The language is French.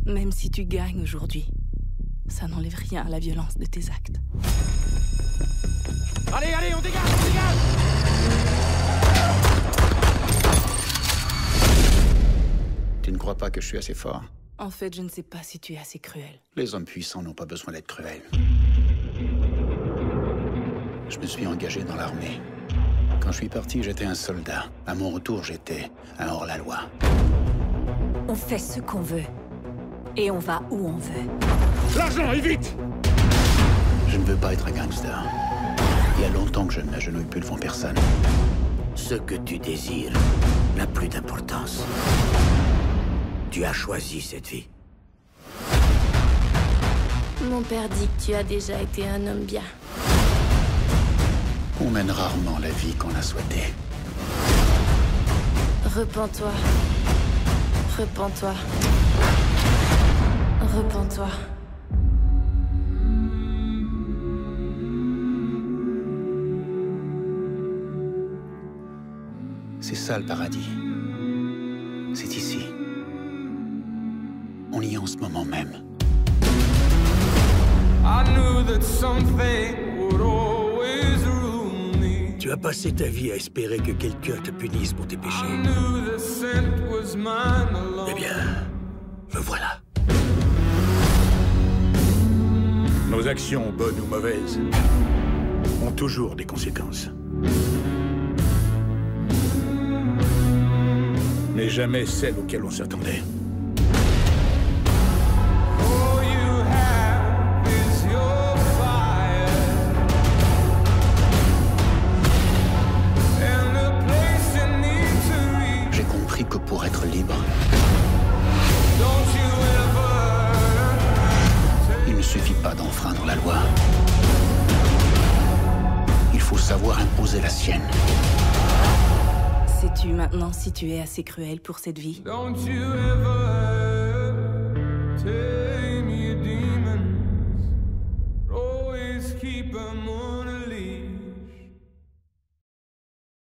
Même si tu gagnes aujourd'hui, ça n'enlève rien à la violence de tes actes. Allez, allez, on dégage, on dégage! Tu ne crois pas que je suis assez fort? En fait, je ne sais pas si tu es assez cruel. Les hommes puissants n'ont pas besoin d'être cruels. Je me suis engagé dans l'armée. Quand je suis parti, j'étais un soldat. À mon retour, j'étais un hors-la-loi. On fait ce qu'on veut. Et on va où on veut. L'argent, et vite! Je ne veux pas être un gangster. Il y a longtemps que je ne m'agenouille plus devant personne. Ce que tu désires n'a plus d'importance. Tu as choisi cette vie. Mon père dit que tu as déjà été un homme bien. On mène rarement la vie qu'on a souhaitée. Repens-toi. Repens-toi. Repens-toi. C'est ça le paradis. C'est ici. On y est en ce moment même. Tu as passé ta vie à espérer que quelqu'un te punisse pour tes péchés. Eh bien, me voilà. Nos actions, bonnes ou mauvaises, ont toujours des conséquences. Mais jamais celles auxquelles on s'attendait. J'ai compris que pour être libre, il ne suffit pas d'enfreindre la loi. Il faut savoir imposer la sienne. Sais-tu maintenant si tu es assez cruel pour cette vie? Don't you ever